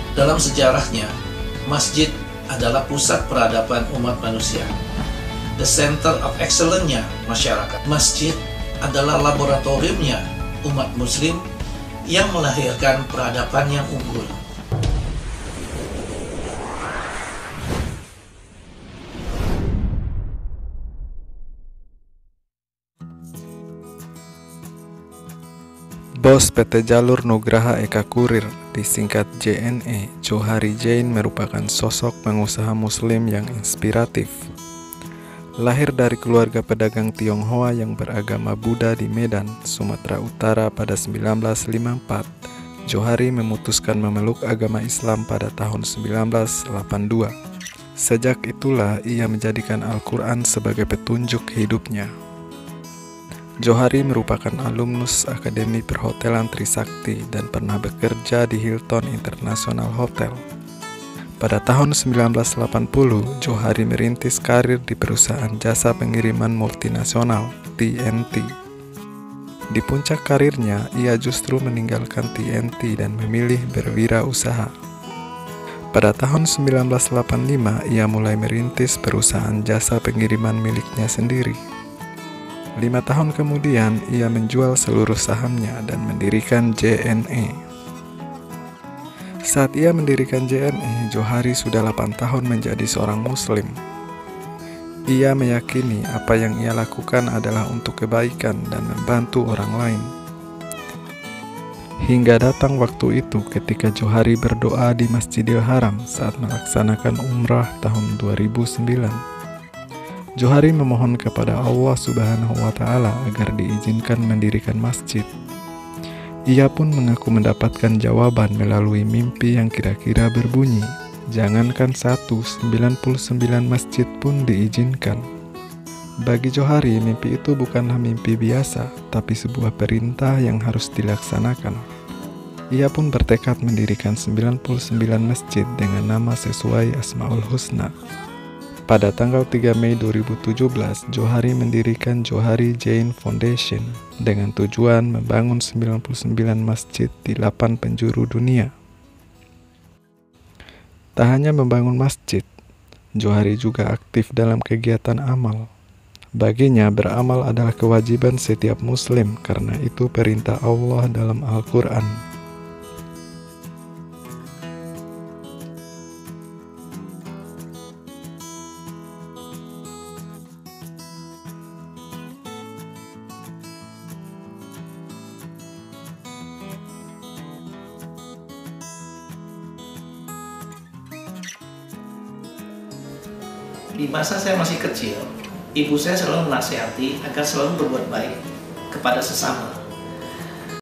Dalam sejarahnya, masjid adalah pusat peradaban umat manusia, the center of excellence-nya masyarakat. Masjid adalah laboratoriumnya umat muslim yang melahirkan peradaban yang unggul. Bos PT Jalur Nugraha Eka Kurir, disingkat JNE, Johari Jain merupakan sosok pengusaha muslim yang inspiratif. Lahir dari keluarga pedagang Tionghoa yang beragama Buddha di Medan, Sumatera Utara pada 1954, Johari memutuskan memeluk agama Islam pada tahun 1982. Sejak itulah ia menjadikan Al-Quran sebagai petunjuk hidupnya. Johari merupakan alumnus Akademi Perhotelan Trisakti dan pernah bekerja di Hilton International Hotel. Pada tahun 1980, Johari merintis karir di perusahaan jasa pengiriman multinasional TNT. Di puncak karirnya, ia justru meninggalkan TNT dan memilih berwirausaha. Pada tahun 1985, ia mulai merintis perusahaan jasa pengiriman miliknya sendiri. 5 tahun kemudian, ia menjual seluruh sahamnya dan mendirikan JNE. Saat ia mendirikan JNE, Johari sudah 8 tahun menjadi seorang muslim. Ia meyakini apa yang ia lakukan adalah untuk kebaikan dan membantu orang lain. Hingga datang waktu itu ketika Johari berdoa di Masjidil Haram saat melaksanakan umrah tahun 2009. Johari memohon kepada Allah Subhanahu wa Ta'ala agar diizinkan mendirikan masjid. Ia pun mengaku mendapatkan jawaban melalui mimpi yang kira-kira berbunyi, jangankan 99 masjid pun diizinkan. Bagi Johari, mimpi itu bukanlah mimpi biasa, tapi sebuah perintah yang harus dilaksanakan. Ia pun bertekad mendirikan 99 masjid dengan nama sesuai Asmaul Husna. Pada tanggal 3 Mei 2017, Johari mendirikan Johari Jain Foundation dengan tujuan membangun 99 masjid di 8 penjuru dunia. Tak hanya membangun masjid, Johari juga aktif dalam kegiatan amal. Baginya, beramal adalah kewajiban setiap muslim karena itu perintah Allah dalam Al-Quran. Di masa saya masih kecil, ibu saya selalu menasihati agar selalu berbuat baik kepada sesama.